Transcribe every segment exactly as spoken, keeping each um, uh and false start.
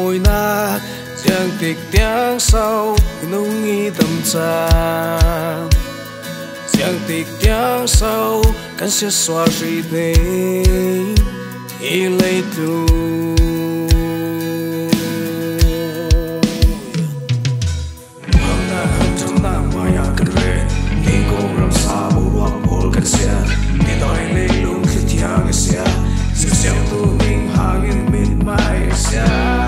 môi na giang tịch tiếng sau nung nghi tâm cha giang tịch tiếng sau căn sẽ xóa đi thế ý lấy tu mang na trong na maya cần rê khi cô làm sao bố hoặc bố cần xe đi đòi lấy luôn khi thiang xe sẽ xem tu mình hàng in mít mai xe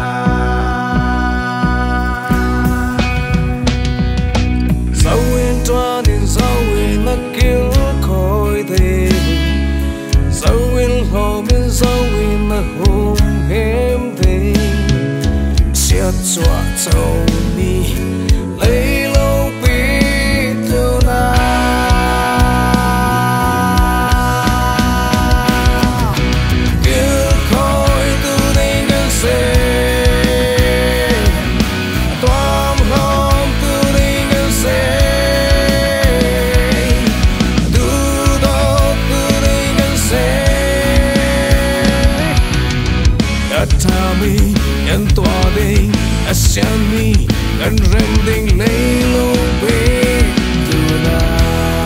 dấu in toa nên dấu in là kiểu khói thế dấu in hồ bên dấu in là hôm em thế sẽ chua dấu mi lấy lâu biết đâu nào kiểu khói từ đây đến xe toam lòng từ đây đến xe từ đó từ đây đến xe đã tha mi nhân tòa đây đã xem mi gần rèm đình lấy lâu biết từ nào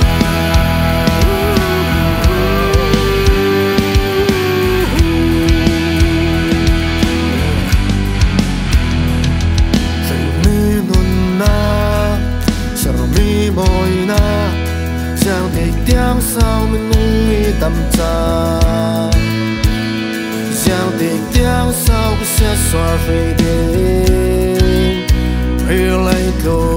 môi na giang tịch tiếng sau mình nung nghi tâm cha giang tịch tiếng sau cứ sẽ xóa về đêm vì lấy đồ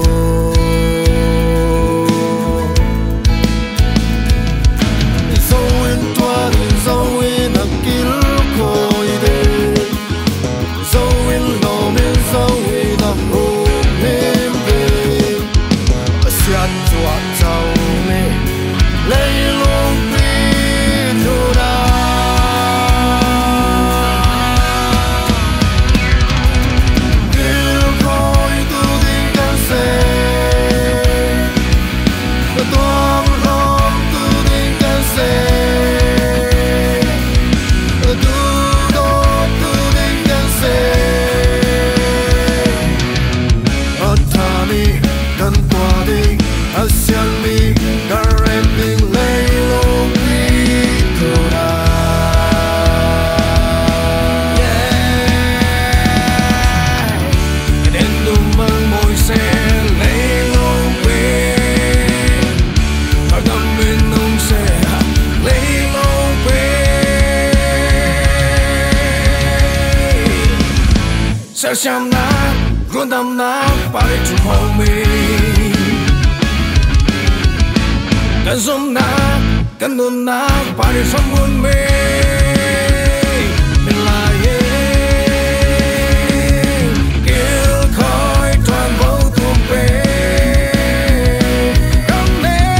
dấu in toa dấu in là kín khôi đêm dấu in lò bên dấu in là hôm em về sẽ chua dấu mê lấy luôn biết đâu nào kiểu khói từ tình cảm xe toan lòng từ tình cảm xe từ đó từ tình cảm xe ở thà mi gần qua đi ở xem mi cả em tình lấy luôn biết đâu nào đến đùm mang môi xe lấy luôn biết ở đâm bên nông xe lấy luôn biết sẽ xem nát luôn đâm nát phải chụp hồng mình cần zoom nát cần nôn nát phải để sống buồn mê mình là yên kiểu khói toàn vô tuôn về cầm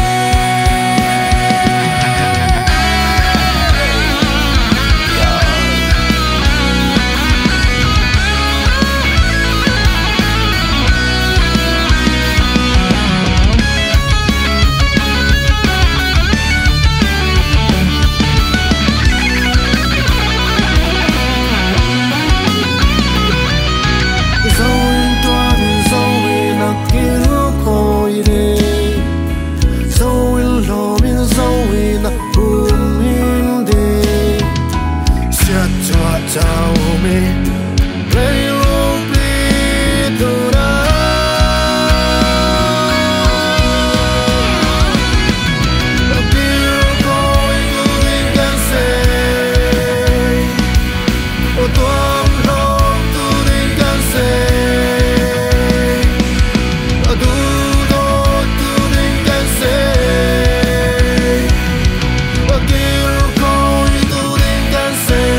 dấu mê lấy luôn biết đâu nào kiểu khói từ tình cảm xe toan lòng từ tình cảm xe từ đó từ tình cảm xe kiểu khói từ tình cảm xe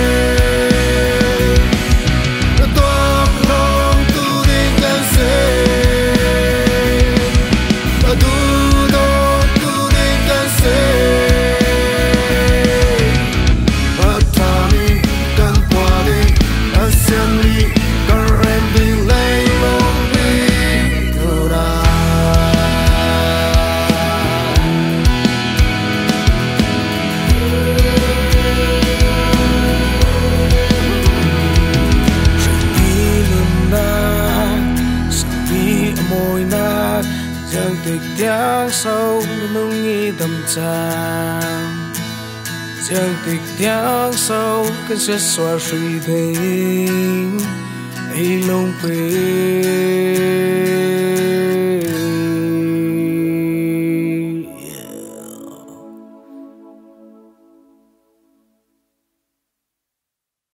tịch tiếng sâu nung nghi tâm trạng giang tịch tiếng sâu cần sẽ xóa suy tình ấy lông quê